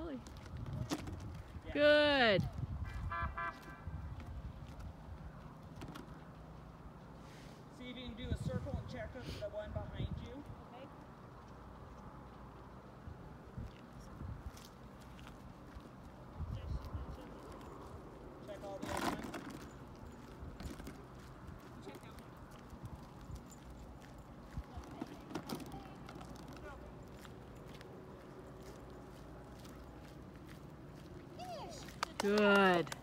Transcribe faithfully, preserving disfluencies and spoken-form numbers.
Ellie. Good. See if you can do a circle and check the one behind you. Okay. Check all the other ones. Check that one. Good.